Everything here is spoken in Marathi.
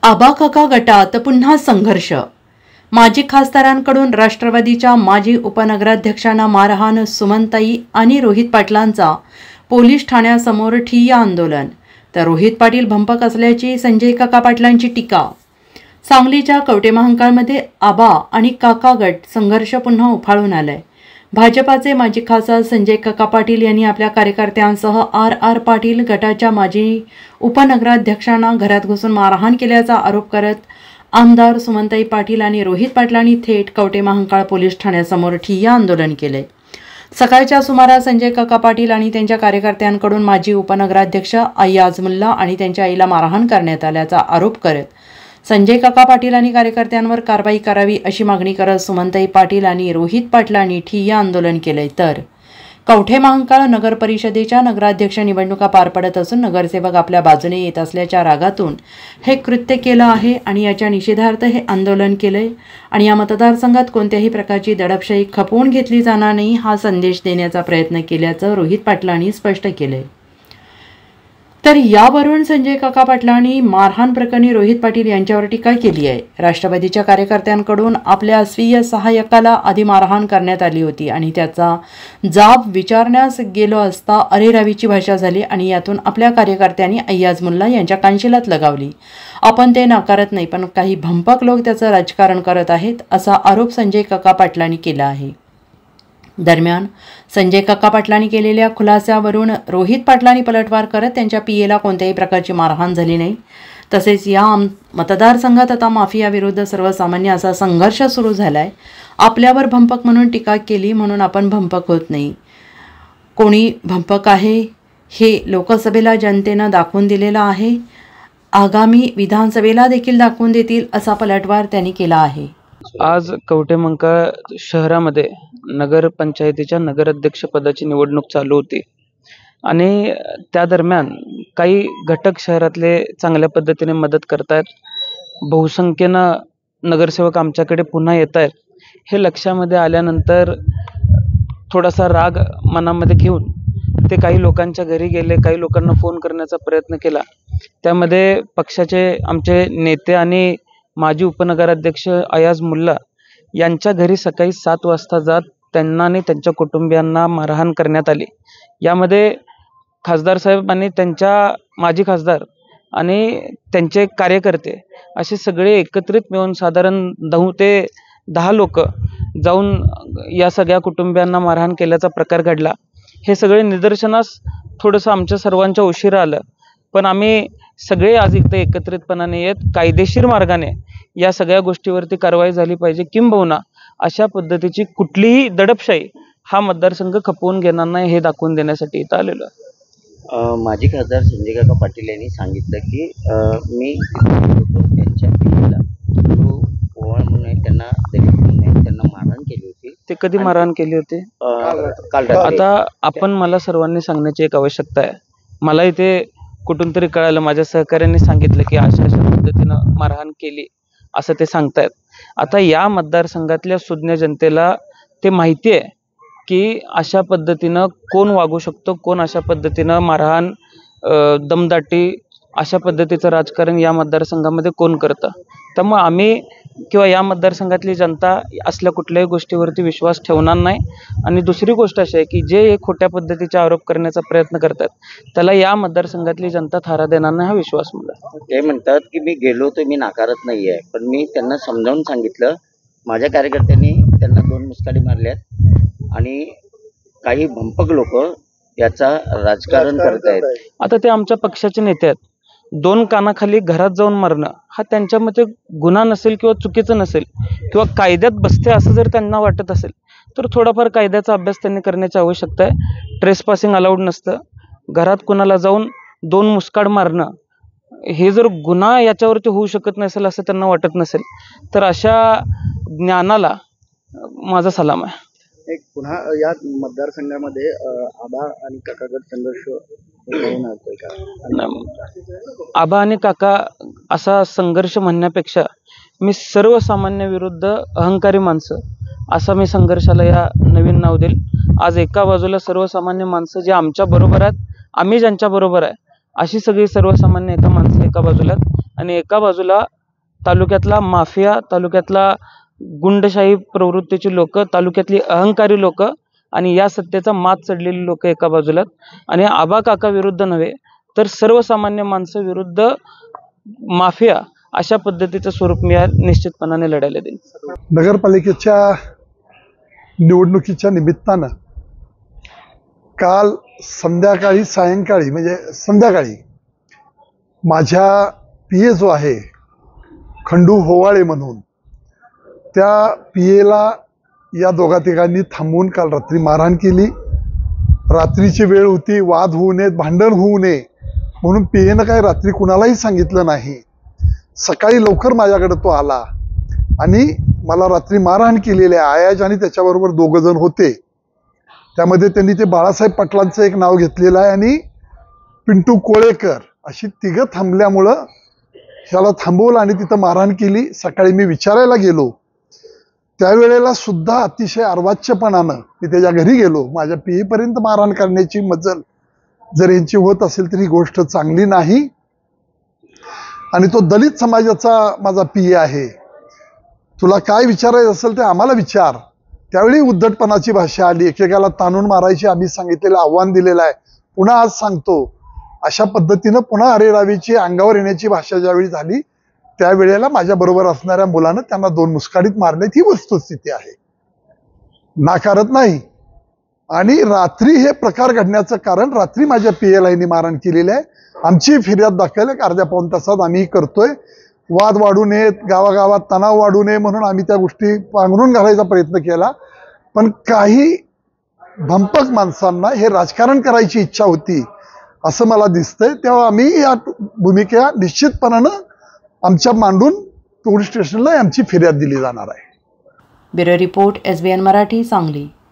आबा काका गटात पुन्हा संघर्ष. माजी खासदारांकडून राष्ट्रवादीच्या माजी उपनगराध्यक्षांना मारहाण. सुमनताई आणि रोहित पाटलांचा पोलीस ठाण्यासमोर ठिय्या आंदोलन. तर रोहित पाटील भंपक असल्याची संजय काका पाटलांची टीका. सांगलीच्या कवटेमहांकाळमध्ये आबा आणि काका गट संघर्ष पुन्हा उफाळून आलाय. भाजपाचे माजी खासदार संजय काका पाटील यांनी आपल्या कार्यकर्त्यांसह आर पाटील गटाच्या माजी उपनगराध्यक्षांना घरात घुसून मारहाण केल्याचा आरोप करत आमदार सुमनताई पाटील आणि रोहित पाटलांनी थेट कवटेमहांकाळ पोलीस ठाण्यासमोर ठिय्या आंदोलन केले. सकाळच्या सुमारास संजय काका पाटील आणि त्यांच्या कार्यकर्त्यांकडून माजी उपनगराध्यक्ष अय्याज मुल्ला आणि त्यांच्या आईला मारहाण करण्यात आल्याचा आरोप करत संजय काका पाटील आणि कार्यकर्त्यांवर कारवाई करावी अशी मागणी करत सुमनताई पाटील आणि रोहित पाटलांनी ठिय्या आंदोलन केले. तर कवठेमहांकाळ नगर परिषदेच्या नगराध्यक्ष निवडणुका पार पडत असून नगरसेवक आपल्या बाजूने येत असल्याच्या रागातून हे कृत्य केलं आहे आणि याच्या निषेधार्थ हे आंदोलन केलंय आणि या मतदारसंघात कोणत्याही प्रकारची दडपशाही खपवून घेतली जाणार नाही हा संदेश देण्याचा प्रयत्न केल्याचं रोहित पाटलांनी स्पष्ट केलंय. तर यावरून संजय काका पाटलांनी मारहाण प्रकरणी रोहित पाटील यांच्यावर टीका केली आहे. राष्ट्रवादीच्या कार्यकर्त्यांकडून आपल्या स्वीय सहाय्यकाला आधी मारहाण करण्यात आली होती आणि त्याचा जाब विचारण्यास गेलो असता अरेरावीची भाषा झाली आणि यातून आपल्या कार्यकर्त्यांनी अय्याज मुल्ला यांच्या कानशिलात लगावली. आपण ते नाकारत नाही, पण काही भंपक लोक त्याचं राजकारण करत आहेत असा आरोप संजय काका पाटलांनी केला आहे. दरम्यान संजय काका पाटलांनी केलेल्या खुलास्यावरून रोहित पाटलांनी पलटवार करत त्यांच्या पीएला कोणत्याही प्रकारची मारहाण झाली नाही. तसेच या मतदारसंघात आता माफियाविरुद्ध सर्वसामान्य असा संघर्ष सुरू झालाय. आपल्यावर भंपक म्हणून टीका केली म्हणून आपण भंपक होत नाही. कोणी भंपक आहे हे लोकसभेला जनतेनं दाखवून दिलेलं आहे. आगामी विधानसभेला देखील दाखवून देतील असा पलटवार त्यांनी केला आहे. आज कवठेमहांकाळ शहरामध्ये नगर पंचायतीच्या नगराध्यक्ष पदाची निवडणूक चालू होती आणि त्या दरम्यान काही घटक शहरातले चांगल्या पद्धतीने मदत करतायत. बहुसंख्येनं नगरसेवक आमच्याकडे पुन्हा येत आहेत. हे लक्षामध्ये आल्यानंतर थोडासा राग मनामध्ये घेऊन ते काही लोकांच्या घरी गेले, काही लोकांना फोन करण्याचा प्रयत्न केला. त्यामध्ये पक्षाचे आमचे नेते आणि माजी उपनगराध्यक्ष अय्याज मुल्ला यांच्या घरी सकाळी 7 वाजता जात त्यांना आणि त्यांच्या कुटुंबियांना मारहाण करण्यात आली. यामध्ये खासदार साहेब आणि त्यांच्या माजी खासदार आणि त्यांचे कार्यकर्ते असे सगळे एकत्रित मिळून साधारण 9 ते 10 लोक जाऊन या सगळ्या कुटुंबियांना मारहाण केल्याचा प्रकार घडला. हे सगळे निदर्शनास थोडंसं आमच्या सर्वांच्या उशिरा आलं, पण आम्ही सगळे आज इथे एकत्रितपणाने येत कायदेशीर मार्गाने या सगळ्या गोष्टीवरती कारवाई झाली पाहिजे. किंबहुना अशा पद्धतीची कुठलीही दडपशाही हा मतदारसंघ खपवून घेणार नाही हे दाखवून देण्यासाठी इथं आलेलो आहे. माजी खासदार संजय काका पाटील यांनी सांगितलं की मी त्यांच्या पिढीला जो ओवाळ म्हणून आहे त्यांना दलित म्हणून आहे त्यांना मारहाण केली होती. ते कधी मारहाण केली होती? काल. आता मला सर्वांनी सांगण्याची एक आवश्यकता आहे. मला इथे कुठून तरी कळालं, माझ्या सहकाऱ्यांनी सांगितलं की अशा पद्धतीनं मारहाण केली असं ते सांगतायत. आता या मतदारसंघातल्या सुज्ञ जनतेला ते माहिती आहे की अशा पद्धतीनं कोण वागू शकतो, कोण अशा पद्धतीनं मारहाण, दमदाटी अशा पद्धतीचं राजकारण या मतदारसंघामध्ये कोण करतं. त्यामुळे आम्ही किंवा या मतदारसंघातली जनता असल्या कुठल्याही गोष्टीवरती विश्वास ठेवणार नाही. आणि दुसरी गोष्ट अशी आहे की जे खोट्या पद्धतीचे आरोप करण्याचा प्रयत्न करतात त्याला या मतदारसंघातली जनता थारा देणार नाही हा विश्वास मला. ते म्हणतात की मी गेलो तर मी नाकारत नाही आहे, पण मी त्यांना समजावून सांगितलं. माझ्या कार्यकर्त्यांनी त्यांना 2 मुस्काडी मारल्यात आणि काही भंपक लोक याचा राजकारण करत आहेत. आता ते आमच्या पक्षाचे नेते आहेत. 2 कानाखाली घरात जाऊन मारणं हा त्यांच्यामध्ये गुन्हा नसेल किंवा चुकीचं नसेल किंवा कायद्यात बसते असं जर त्यांना वाटत असेल तर थोडाफार कायद्याचा अभ्यास त्यांनी करण्याची आवश्यकता आहे. ट्रेसपासिंग अलाउड नसतं. घरात कुणाला जाऊन 2 मुस्काड मारणं हे जर गुन्हा याच्यावरती होऊ शकत नसेल असं त्यांना वाटत नसेल तर अशा ज्ञानाला माझा सलाम आहे. एक पुन्हा या मतदारसंघामध्ये आबा आणि काका गट संघर्ष होतोय का? आबा आणि काका असा संघर्ष म्हणण्यापेक्षा मी सर्वसामान्य विरुद्ध अहंकारी माणसं असा मी संघर्षाला या नवीन नाव देईल. आज एका बाजूला सर्वसामान्य माणसं जे आमच्या बरोबर आहेत, आम्ही ज्यांच्या बरोबर आहे अशी सगळी सर्वसामान्य माणसं एका बाजूला आणि एका बाजूला तालुक्यातला माफिया, तालुक्यातला गुंडशाही प्रवृत्तीची लोक, तालुक्यातली अहंकारी लोक आणि या सत्तेचा मात चढलेली लोक एका बाजूला, आणि आबा काका विरुद्ध नव्हे तर सर्वसामान्य माणसं विरुद्ध माफिया अशा पद्धतीचं स्वरूप मी निश्चितपणाने लढायला देईन. नगरपालिकेच्या निवडणुकीच्या निमित्तानं काल सायंकाळी म्हणजे संध्याकाळी माझ्या PA जो आहे खंडू होवाळे म्हणून, त्या PAला या दोघा तिघांनी थांबवून काल रात्री मारहाण केली. रात्रीची वेळ होती, वाद होऊ नयेत, भांडण होऊ नये म्हणून PAनं काही रात्री कुणालाही सांगितलं नाही. सकाळी लवकर माझ्याकडे तो आला आणि मला रात्री मारहाण केलेली आहे. आयाज आणि त्याच्याबरोबर 2 जण होते. त्यामध्ये त्यांनी ते बाळासाहेब पाटलांचं एक नाव घेतलेलं आहे आणि पिंटू कोळेकर अशी 3 थांबल्यामुळं ह्याला थांबवलं आणि तिथं मारहाण केली. सकाळी मी विचारायला गेलो, त्यावेळेला सुद्धा अतिशय अर्वाच्यपणानं मी त्याच्या घरी गेलो. माझ्या PA पर्यंत मारहाण करण्याची मजल जर यांची होत असेल तर ही गोष्ट चांगली नाही. आणि तो दलित समाजाचा माझा PA आहे. तुला काय विचारायचं असेल ते आम्हाला विचार. त्यावेळी उद्धटपणाची भाषा आली, एकेकाला ताणून मारायची आम्ही सांगितलेलं आव्हान दिलेलं आहे. पुन्हा आज सांगतो, अशा पद्धतीनं पुन्हा अरेरावीची अंगावर येण्याची भाषा ज्यावेळी झाली त्यावेळेला माझ्या बरोबर असणाऱ्या मुलानं त्यांना 2 मुस्काडीत मारलेत. ही वस्तुस्थिती आहे, नाकारत नाही. आणि रात्री हे प्रकार घडण्याचं कारण, रात्री माझ्या PAला यांनी मारहाण केलेली आहे. आमची फिर्याद दाखल 1/2-पाऊण तासात आम्ही करतोय. वाद वाढू नयेत, गावागावात तणाव वाढू नये म्हणून आम्ही त्या गोष्टी पांघरून घालायचा प्रयत्न केला. पण काही भंपक माणसांना हे राजकारण करायची इच्छा होती असं मला दिसतंय. तेव्हा आम्ही या भूमिका निश्चितपणानं आमच्या मांडून पोलीस स्टेशनला आमची फिर्याद दिली जाणार आहे. Bureau report SBN Marathi, Sangli.